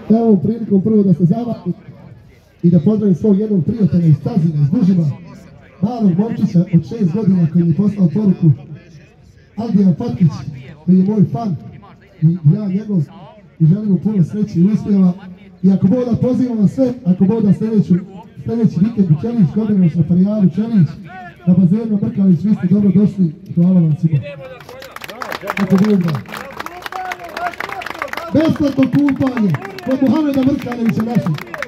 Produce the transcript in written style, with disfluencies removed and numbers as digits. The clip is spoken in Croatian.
Evo prilikom prvo da se zavati i da pozdravim svog jednog prijatelja iz Stazina, iz Dužima, malog momčića od 6 godina koji mi je poslao poruku, Aldijan Fatkić, koji je moj fan i ja njegov, i želim mu puno sreće i uspjeva. I ako Bog da pozivam vas sve, ako Bog da sljedeći vikend u Čelić, Kodrevac na Parijalu, Čelić, na bazenu Mrkalić, vi ste dobro došli, hvala vam svima. Ako Bog da. Besplatno kupanje kod Muhameda Mrkalića našeg.